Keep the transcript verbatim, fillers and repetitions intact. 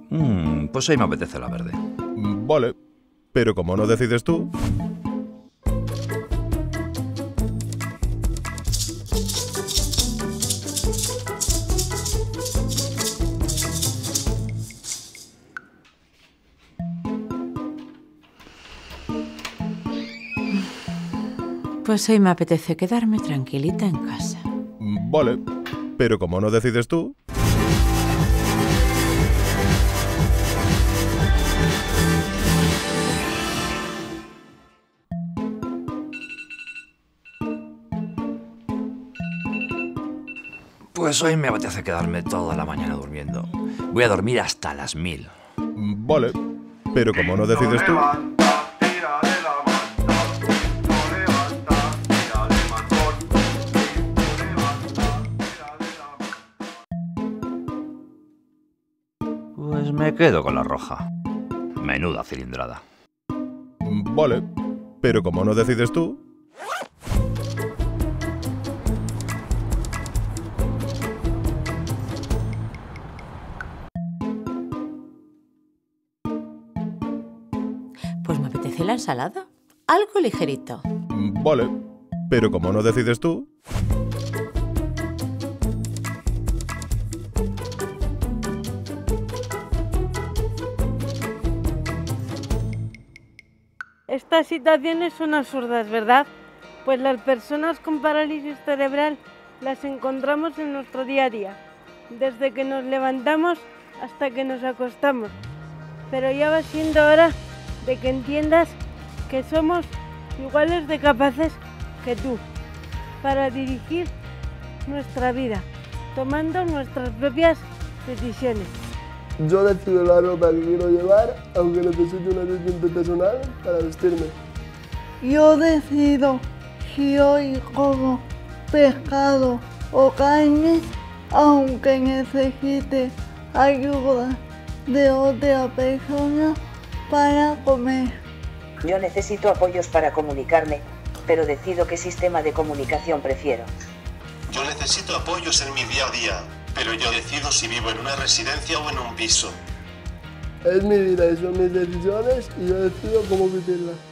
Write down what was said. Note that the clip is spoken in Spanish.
Mm, pues hoy me apetece la verde. Vale, pero como no decides tú... Pues hoy me apetece quedarme tranquilita en casa. Vale, pero como no decides tú... Pues hoy me apetece quedarme toda la mañana durmiendo. Voy a dormir hasta las mil. Vale, pero como no decides tú... Pues me quedo con la roja. Menuda cilindrada. Vale, pero como no decides tú... Pues me apetece la ensalada. Algo ligerito. Vale, pero como no decides tú... Estas situaciones son absurdas, ¿verdad? Pues las personas con parálisis cerebral las encontramos en nuestro día a día, desde que nos levantamos hasta que nos acostamos. Pero ya va siendo hora de que entiendas que somos iguales de capaces que tú para dirigir nuestra vida, tomando nuestras propias decisiones. Yo decido la ropa que quiero llevar, aunque necesite un asistente personal para vestirme. Yo decido si hoy como pescado o carne, aunque necesite ayuda de otra persona para comer. Yo necesito apoyos para comunicarme, pero decido qué sistema de comunicación prefiero. Yo necesito apoyos en mi día a día, pero yo decido si vivo en una residencia o en un piso. Es mi vida y son mis decisiones y yo decido cómo vivirla.